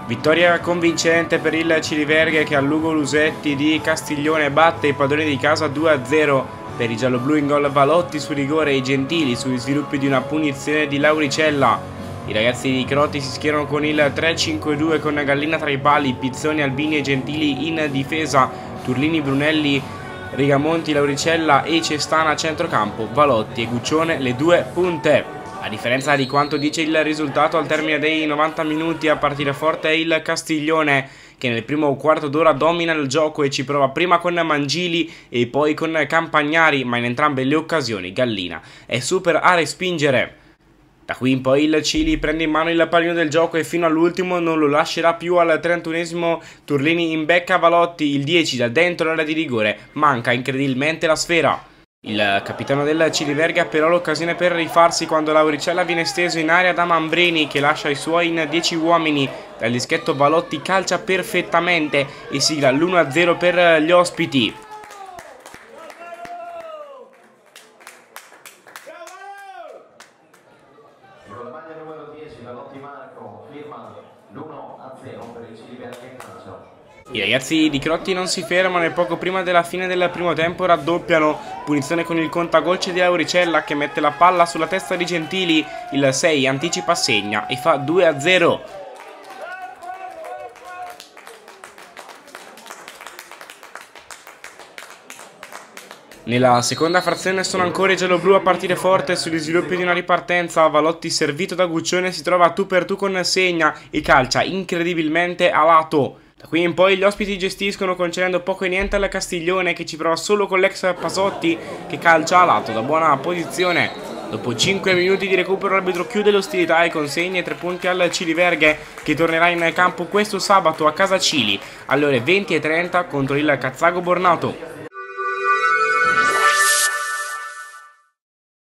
Vittoria convincente per il Ciliverghe che a Lugo Lusetti di Castiglione batte i padroni di casa 2-0. Per i gialloblu in gol Valotti su rigore e i Gentili sugli sviluppi di una punizione di Lauricella. I ragazzi di Croti si schierano con il 3-5-2 con Gallina tra i pali, Pizzoni, Albini e Gentili in difesa, Turlini, Brunelli, Rigamonti, Lauricella e Cestana a centrocampo, Valotti e Guccione le due punte. A differenza di quanto dice il risultato al termine dei 90 minuti, a partire forte è il Castiglione, che nel primo quarto d'ora domina il gioco e ci prova prima con Mangili e poi con Campagnari, ma in entrambe le occasioni Gallina è super a respingere. Da qui in poi il Cili prende in mano il pallino del gioco e fino all'ultimo non lo lascerà più. Al 31esimo Turlini imbecca Valotti, il 10 da dentro l'area di rigore, manca incredibilmente la sfera. Il capitano del Ciliverghe ha però l'occasione per rifarsi quando Lauricella viene steso in area da Mambrini, che lascia i suoi in 10 uomini. Dal dischetto Valotti calcia perfettamente e sigla l'1-0 per gli ospiti. Con la maglia numero 10 Valotti Marco firma l'1-0 per il Ciliverghe calcio. I ragazzi di Croti non si fermano e poco prima della fine del primo tempo raddoppiano. Punizione con il contagolce di Lauricella che mette la palla sulla testa di Gentili. Il 6 anticipa, segna e fa 2-0. Nella seconda frazione sono ancora i gialloblu a partire forte sugli sviluppi di una ripartenza. Valotti, servito da Guccione, si trova a tu per tu con segna e calcia incredibilmente a lato. Da qui in poi gli ospiti gestiscono concedendo poco e niente al Castiglione, che ci prova solo con l'ex Pasotti che calcia a lato da buona posizione. Dopo 5 minuti di recupero l'arbitro chiude l'ostilità e consegna 3 punti al Ciliverghe, che tornerà in campo questo sabato a casa Cili alle ore 20:30 contro il Cazzago Bornato.